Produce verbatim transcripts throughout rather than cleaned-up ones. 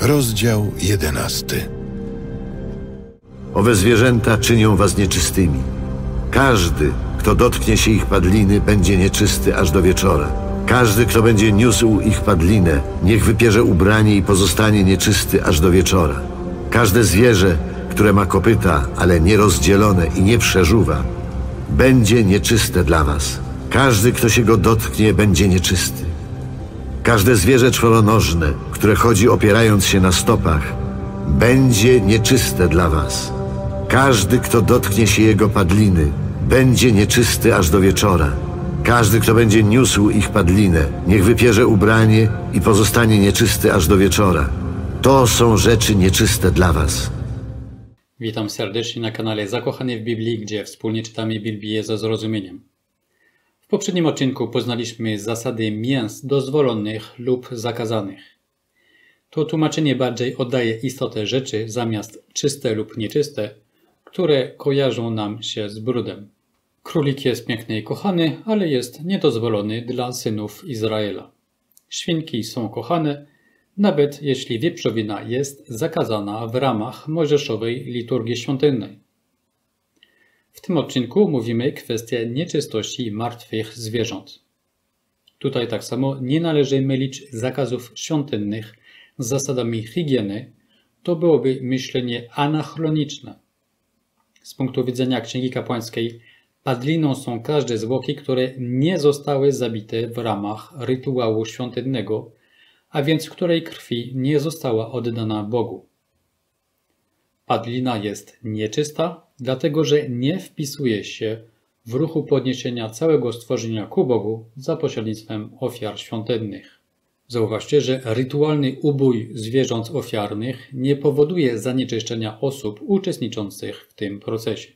Rozdział jedenasty. Owe zwierzęta czynią was nieczystymi. Każdy, kto dotknie się ich padliny, będzie nieczysty aż do wieczora. Każdy, kto będzie niósł ich padlinę, niech wypierze ubranie i pozostanie nieczysty aż do wieczora. Każde zwierzę, które ma kopyta, ale nie rozdzielone i nie przeżuwa, będzie nieczyste dla was. Każdy, kto się go dotknie, będzie nieczysty. Każde zwierzę czworonożne, które chodzi opierając się na stopach, będzie nieczyste dla was. Każdy, kto dotknie się jego padliny, będzie nieczysty aż do wieczora. Każdy, kto będzie niósł ich padlinę, niech wypierze ubranie i pozostanie nieczysty aż do wieczora. To są rzeczy nieczyste dla was. Witam serdecznie na kanale Zakochany w Biblii, gdzie wspólnie czytamy Biblię ze zrozumieniem. W poprzednim odcinku poznaliśmy zasady mięs dozwolonych lub zakazanych. To tłumaczenie bardziej oddaje istotę rzeczy zamiast czyste lub nieczyste, które kojarzą nam się z brudem. Królik jest piękny i kochany, ale jest niedozwolony dla synów Izraela. Świnki są kochane, nawet jeśli wieprzowina jest zakazana w ramach mojżeszowej liturgii świątynnej. W tym odcinku mówimy kwestię nieczystości martwych zwierząt. Tutaj tak samo nie należy mylić zakazów świątynnych z zasadami higieny, to byłoby myślenie anachroniczne. Z punktu widzenia Księgi Kapłańskiej padliną są każde zwłoki, które nie zostały zabite w ramach rytuału świątynnego, a więc której krwi nie została oddana Bogu. Padlina jest nieczysta, dlatego że nie wpisuje się w ruchu podniesienia całego stworzenia ku Bogu za pośrednictwem ofiar świątynnych. Zauważcie, że rytualny ubój zwierząt ofiarnych nie powoduje zanieczyszczenia osób uczestniczących w tym procesie.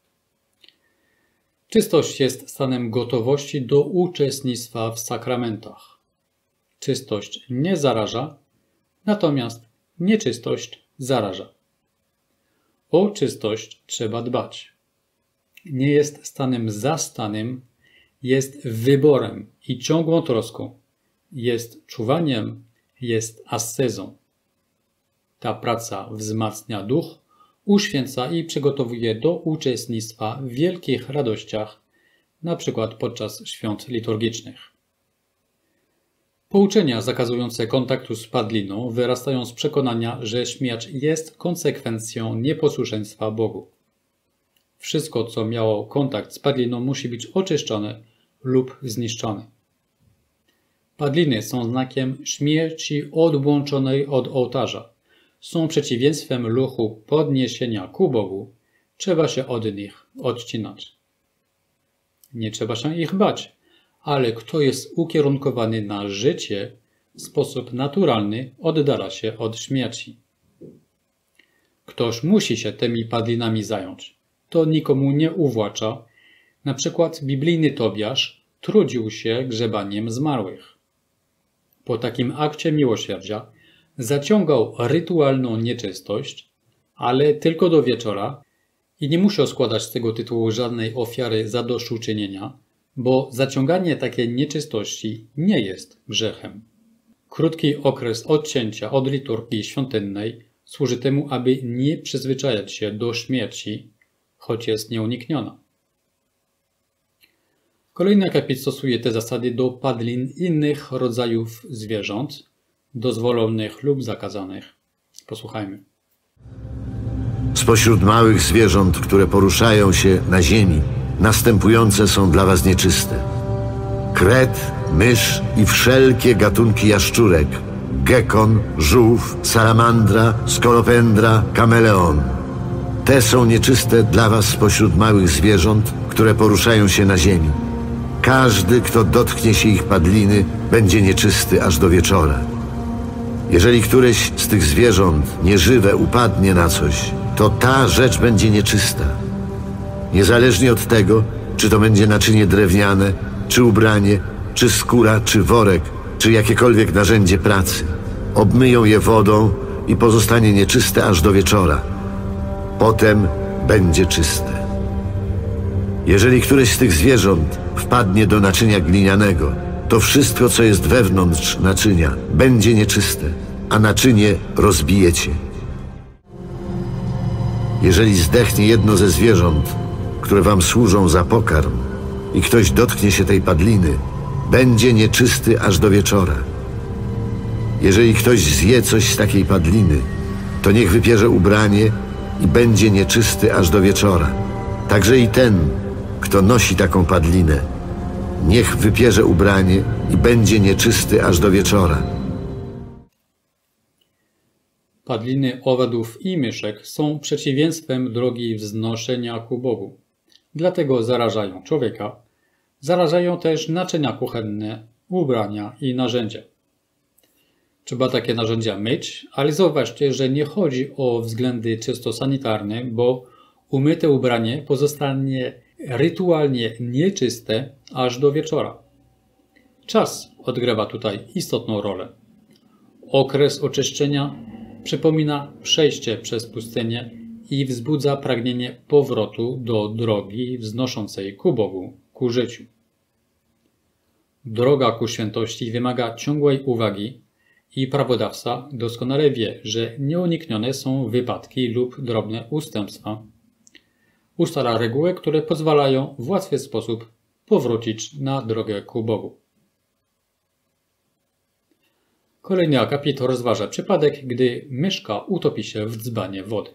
Czystość jest stanem gotowości do uczestnictwa w sakramentach. Czystość nie zaraża, natomiast nieczystość zaraża. O czystość trzeba dbać. Nie jest stanem zastanym, jest wyborem i ciągłą troską. Jest czuwaniem, jest ascezą. Ta praca wzmacnia duch, uświęca i przygotowuje do uczestnictwa w wielkich radościach, na przykład podczas świąt liturgicznych. Pouczenia zakazujące kontaktu z padliną wyrastają z przekonania, że śmierć jest konsekwencją nieposłuszeństwa Bogu. Wszystko, co miało kontakt z padliną, musi być oczyszczone lub zniszczone. Padliny są znakiem śmierci odłączonej od ołtarza. Są przeciwieństwem ruchu podniesienia ku Bogu. Trzeba się od nich odcinać. Nie trzeba się ich bać, ale kto jest ukierunkowany na życie, w sposób naturalny oddala się od śmierci. Ktoś musi się tymi padlinami zająć. To nikomu nie uwłacza. Na przykład biblijny Tobiasz trudził się grzebaniem zmarłych. Po takim akcie miłosierdzia zaciągał rytualną nieczystość, ale tylko do wieczora i nie musiał składać z tego tytułu żadnej ofiary zadośćuczynienia, bo zaciąganie takiej nieczystości nie jest grzechem. Krótki okres odcięcia od liturgii świątynnej służy temu, aby nie przyzwyczajać się do śmierci, choć jest nieunikniona. Kolejny akapit stosuje te zasady do padlin innych rodzajów zwierząt, dozwolonych lub zakazanych. Posłuchajmy. Spośród małych zwierząt, które poruszają się na ziemi, następujące są dla was nieczyste: kret, mysz i wszelkie gatunki jaszczurek, gekon, żółw, salamandra, skolopendra, kameleon. Te są nieczyste dla was spośród małych zwierząt, które poruszają się na ziemi. Każdy, kto dotknie się ich padliny, będzie nieczysty aż do wieczora. Jeżeli któreś z tych zwierząt nieżywe upadnie na coś, to ta rzecz będzie nieczysta. Niezależnie od tego, czy to będzie naczynie drewniane, czy ubranie, czy skóra, czy worek, czy jakiekolwiek narzędzie pracy. Obmyją je wodą i pozostanie nieczyste aż do wieczora. Potem będzie czyste. Jeżeli któreś z tych zwierząt wpadnie do naczynia glinianego, to wszystko, co jest wewnątrz naczynia, będzie nieczyste. a naczynie rozbijecie. Jeżeli zdechnie jedno ze zwierząt, które wam służą za pokarm, i ktoś dotknie się tej padliny, będzie nieczysty aż do wieczora. Jeżeli ktoś zje coś z takiej padliny, to niech wypierze ubranie i będzie nieczysty aż do wieczora. Także i ten, kto nosi taką padlinę, niech wypierze ubranie i będzie nieczysty aż do wieczora. Padliny owadów i myszek są przeciwieństwem drogi wznoszenia ku Bogu. Dlatego zarażają człowieka. Zarażają też naczynia kuchenne, ubrania i narzędzia. Trzeba takie narzędzia myć, ale zauważcie, że nie chodzi o względy czysto sanitarne, bo umyte ubranie pozostanie rytualnie nieczyste aż do wieczora. Czas odgrywa tutaj istotną rolę. Okres oczyszczenia przypomina przejście przez pustynię i wzbudza pragnienie powrotu do drogi wznoszącej ku Bogu, ku życiu. Droga ku świętości wymaga ciągłej uwagi i prawodawca doskonale wie, że nieuniknione są wypadki lub drobne ustępstwa. Ustala reguły, które pozwalają w łatwy sposób powrócić na drogę ku Bogu. Kolejny akapit rozważa przypadek, gdy myszka utopi się w dzbanie wody.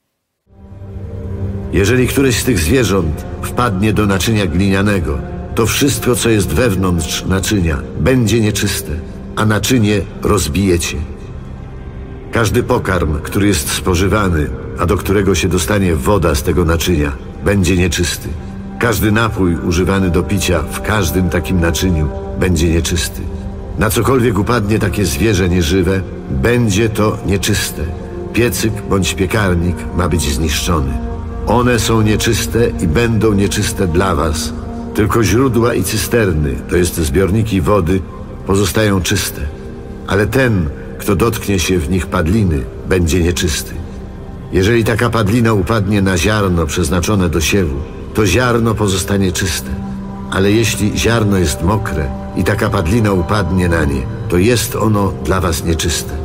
Jeżeli któreś z tych zwierząt wpadnie do naczynia glinianego, to wszystko, co jest wewnątrz naczynia, będzie nieczyste, a naczynie rozbijecie. Każdy pokarm, który jest spożywany, a do którego się dostanie woda z tego naczynia, będzie nieczysty. Każdy napój używany do picia w każdym takim naczyniu będzie nieczysty. Na cokolwiek upadnie takie zwierzę nieżywe, będzie to nieczyste. Piecyk bądź piekarnik ma być zniszczony. One są nieczyste i będą nieczyste dla was. Tylko źródła i cysterny, to jest zbiorniki wody, pozostają czyste. Ale ten, kto dotknie się w nich padliny, będzie nieczysty. Jeżeli taka padlina upadnie na ziarno przeznaczone do siewu, to ziarno pozostanie czyste. Ale jeśli ziarno jest mokre i taka padlina upadnie na nie, to jest ono dla was nieczyste.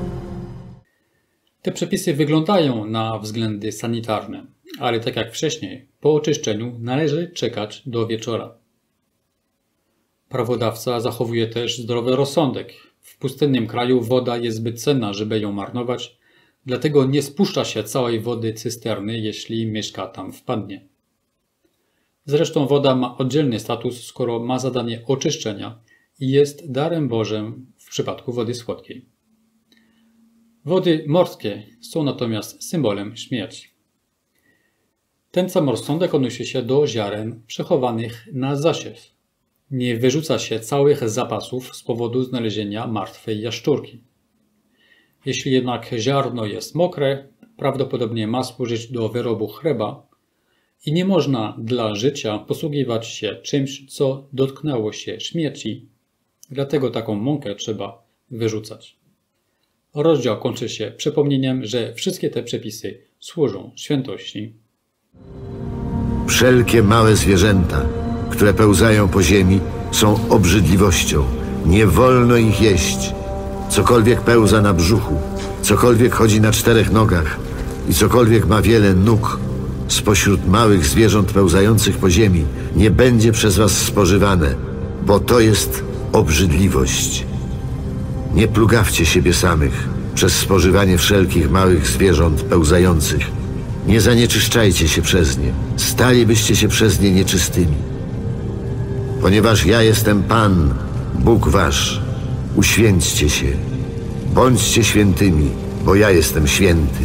Te przepisy wyglądają na względy sanitarne, ale tak jak wcześniej, po oczyszczeniu należy czekać do wieczora. Prawodawca zachowuje też zdrowy rozsądek. W pustynnym kraju woda jest zbyt cenna, żeby ją marnować, dlatego nie spuszcza się całej wody cysterny, jeśli myszka tam wpadnie. Zresztą woda ma oddzielny status, skoro ma zadanie oczyszczenia i jest darem Bożym w przypadku wody słodkiej. Wody morskie są natomiast symbolem śmierci. Ten sam rozsądek odnosi się do ziaren przechowanych na zasiew. Nie wyrzuca się całych zapasów z powodu znalezienia martwej jaszczurki. Jeśli jednak ziarno jest mokre, prawdopodobnie ma służyć do wyrobu chleba i nie można dla życia posługiwać się czymś, co dotknęło się śmierci, dlatego taką mąkę trzeba wyrzucać. Rozdział kończy się przypomnieniem, że wszystkie te przepisy służą świętości. Wszelkie małe zwierzęta, które pełzają po ziemi, są obrzydliwością. Nie wolno ich jeść. Cokolwiek pełza na brzuchu, cokolwiek chodzi na czterech nogach i cokolwiek ma wiele nóg spośród małych zwierząt pełzających po ziemi, nie będzie przez was spożywane, bo to jest obrzydliwość. Nie plugawcie siebie samych przez spożywanie wszelkich małych zwierząt pełzających. Nie zanieczyszczajcie się przez nie, stalibyście się przez nie nieczystymi. Ponieważ ja jestem Pan, Bóg wasz, uświęćcie się, bądźcie świętymi, bo ja jestem święty.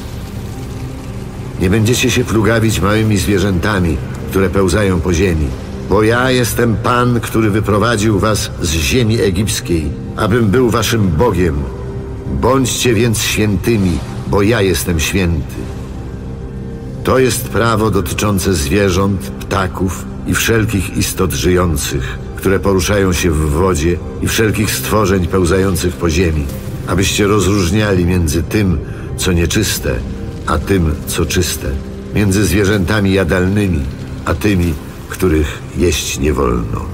Nie będziecie się plugawić małymi zwierzętami, które pełzają po ziemi, bo ja jestem Pan, który wyprowadził was z ziemi egipskiej, abym był waszym Bogiem. Bądźcie więc świętymi, bo ja jestem święty. To jest prawo dotyczące zwierząt, ptaków i wszelkich istot żyjących, które poruszają się w wodzie i wszelkich stworzeń pełzających po ziemi, abyście rozróżniali między tym, co nieczyste, a tym, co czyste, między zwierzętami jadalnymi, a tymi, których jeść nie wolno.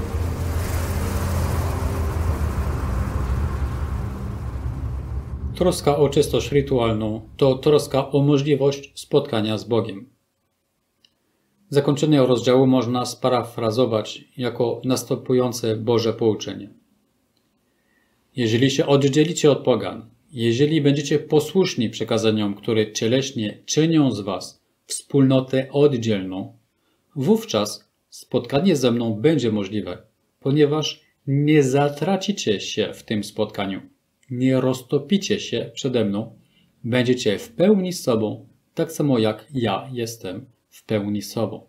Troska o czystość rytualną to troska o możliwość spotkania z Bogiem. Zakończenie rozdziału można sparafrazować jako następujące Boże pouczenie. Jeżeli się oddzielicie od pogan, jeżeli będziecie posłuszni przekazaniom, które cieleśnie czynią z was wspólnotę oddzielną, wówczas spotkanie ze mną będzie możliwe, ponieważ nie zatracicie się w tym spotkaniu, nie roztopicie się przede mną, będziecie w pełni sobą, tak samo jak ja jestem w pełni sobą.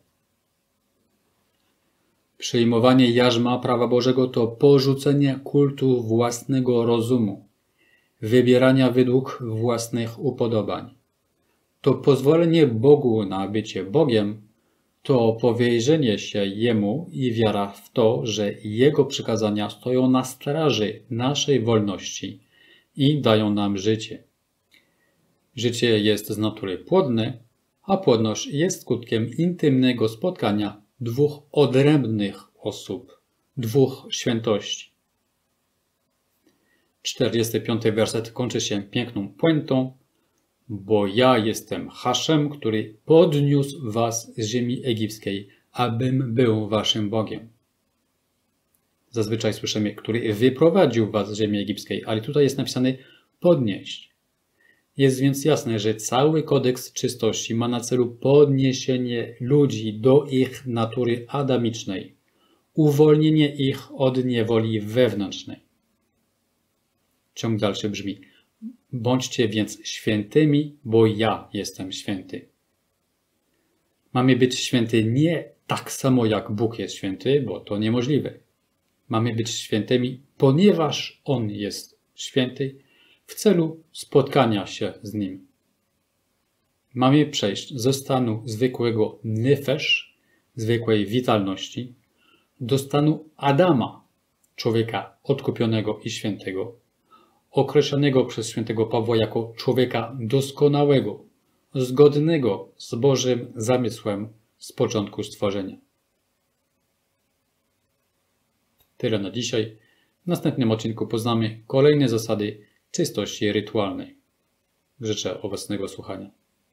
Przyjmowanie jarzma prawa Bożego to porzucenie kultu własnego rozumu, wybierania według własnych upodobań. To pozwolenie Bogu na bycie Bogiem, to powierzenie się Jemu i wiara w to, że Jego przykazania stoją na straży naszej wolności i dają nam życie. Życie jest z natury płodne, a płodność jest skutkiem intymnego spotkania dwóch odrębnych osób, dwóch świętości. czterdziesty piąty werset kończy się piękną puentą, bo ja jestem Haszem, który podniósł was z ziemi egipskiej, abym był waszym Bogiem. Zazwyczaj słyszymy, który wyprowadził was z ziemi egipskiej, ale tutaj jest napisane podnieść. Jest więc jasne, że cały kodeks czystości ma na celu podniesienie ludzi do ich natury adamicznej, uwolnienie ich od niewoli wewnętrznej. Ciąg dalszy brzmi: bądźcie więc świętymi, bo ja jestem święty. Mamy być święty nie tak samo jak Bóg jest święty, bo to niemożliwe. Mamy być świętymi, ponieważ On jest święty, w celu spotkania się z Nim. Mamy przejść ze stanu zwykłego nefesh, zwykłej witalności, do stanu Adama, człowieka odkupionego i świętego, określonego przez świętego Pawła jako człowieka doskonałego, zgodnego z Bożym zamysłem z początku stworzenia. Tyle na dzisiaj. W następnym odcinku poznamy kolejne zasady czystości rytualnej. Życzę owocnego słuchania.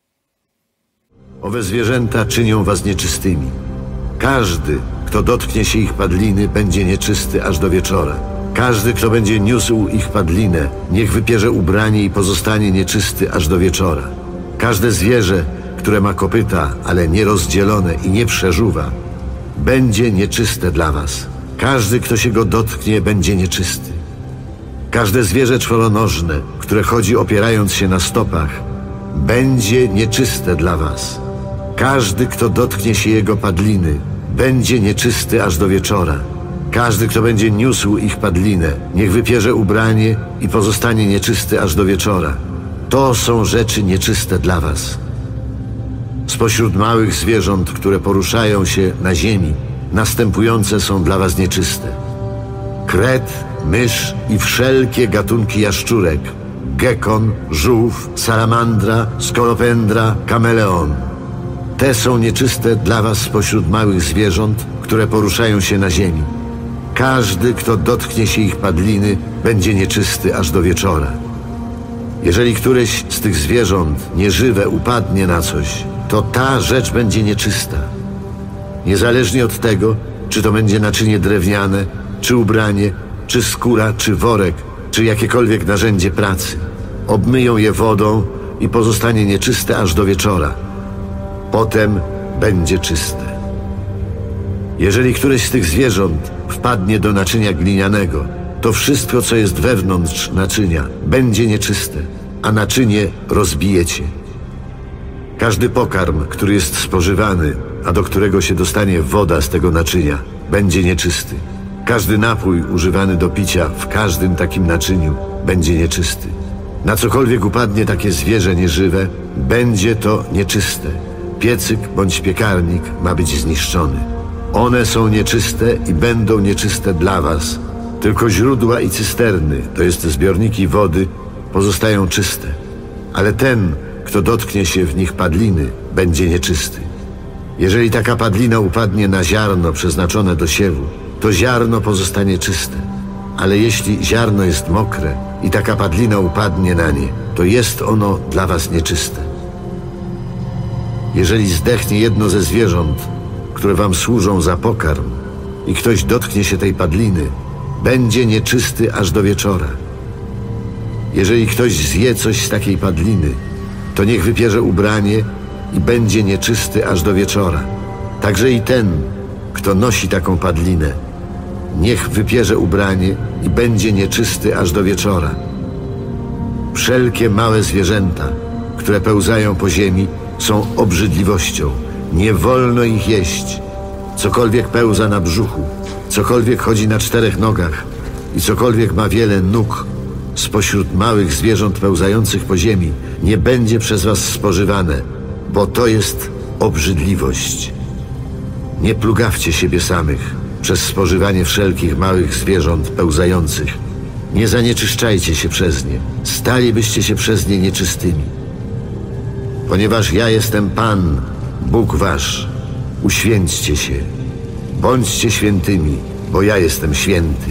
Owe zwierzęta czynią was nieczystymi. Każdy, kto dotknie się ich padliny, będzie nieczysty aż do wieczora. Każdy, kto będzie niósł ich padlinę, niech wypierze ubranie i pozostanie nieczysty aż do wieczora. Każde zwierzę, które ma kopyta, ale nie rozdzielone i nie przeżuwa, będzie nieczyste dla was. Każdy, kto się go dotknie, będzie nieczysty. Każde zwierzę czworonożne, które chodzi opierając się na stopach, będzie nieczyste dla was. Każdy, kto dotknie się jego padliny, będzie nieczysty aż do wieczora. Każdy, kto będzie niósł ich padlinę, niech wypierze ubranie i pozostanie nieczysty aż do wieczora. To są rzeczy nieczyste dla was. Spośród małych zwierząt, które poruszają się na ziemi, następujące są dla was nieczyste: kret, mysz i wszelkie gatunki jaszczurek, gekon, żółw, salamandra, skolopendra, kameleon. Te są nieczyste dla was spośród małych zwierząt, które poruszają się na ziemi. Każdy, kto dotknie się ich padliny, będzie nieczysty aż do wieczora. Jeżeli któreś z tych zwierząt nieżywe upadnie na coś, to ta rzecz będzie nieczysta. Niezależnie od tego, czy to będzie naczynie drewniane, czy ubranie, czy skóra, czy worek, czy jakiekolwiek narzędzie pracy. Obmyją je wodą i pozostanie nieczyste aż do wieczora. Potem będzie czyste. Jeżeli któreś z tych zwierząt wpadnie do naczynia glinianego, to wszystko, co jest wewnątrz naczynia, będzie nieczyste, a naczynie rozbijecie. Każdy pokarm, który jest spożywany, a do którego się dostanie woda z tego naczynia, będzie nieczysty. Każdy napój używany do picia w każdym takim naczyniu będzie nieczysty. Na cokolwiek upadnie takie zwierzę nieżywe, będzie to nieczyste. Piecyk bądź piekarnik ma być zniszczony. One są nieczyste i będą nieczyste dla was. Tylko źródła i cysterny, to jest zbiorniki wody, pozostają czyste. Ale ten, kto dotknie się w nich padliny, będzie nieczysty. Jeżeli taka padlina upadnie na ziarno przeznaczone do siewu, to ziarno pozostanie czyste. Ale jeśli ziarno jest mokre i taka padlina upadnie na nie, to jest ono dla was nieczyste. Jeżeli zdechnie jedno ze zwierząt, które wam służą za pokarm, i ktoś dotknie się tej padliny, będzie nieczysty aż do wieczora. Jeżeli ktoś zje coś z takiej padliny, to niech wypierze ubranie i będzie nieczysty aż do wieczora. Także i ten, kto nosi taką padlinę, niech wypierze ubranie i będzie nieczysty aż do wieczora. Wszelkie małe zwierzęta, które pełzają po ziemi, są obrzydliwością. Nie wolno ich jeść. Cokolwiek pełza na brzuchu, cokolwiek chodzi na czterech nogach i cokolwiek ma wiele nóg spośród małych zwierząt pełzających po ziemi, nie będzie przez was spożywane, bo to jest obrzydliwość. Nie plugawcie siebie samych przez spożywanie wszelkich małych zwierząt pełzających. Nie zanieczyszczajcie się przez nie, stalibyście się przez nie nieczystymi. Ponieważ ja jestem Pan, Bóg wasz, uświęćcie się, bądźcie świętymi, bo ja jestem święty.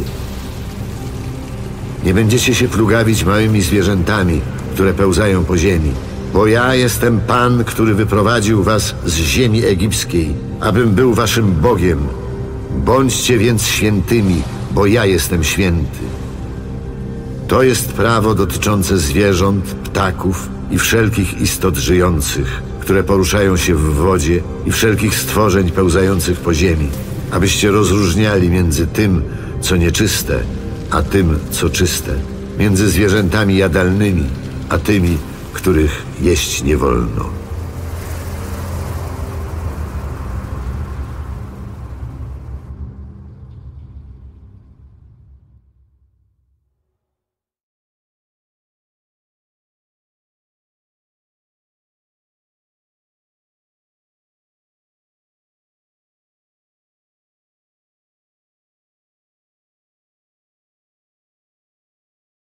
Nie będziecie się plugawić małymi zwierzętami, które pełzają po ziemi, bo ja jestem Pan, który wyprowadził was z ziemi egipskiej, abym był waszym Bogiem. Bądźcie więc świętymi, bo ja jestem święty. To jest prawo dotyczące zwierząt, ptaków i wszelkich istot żyjących, które poruszają się w wodzie, i wszelkich stworzeń pełzających po ziemi, abyście rozróżniali między tym, co nieczyste, a tym, co czyste, między zwierzętami jadalnymi, a tymi, których jeść nie wolno.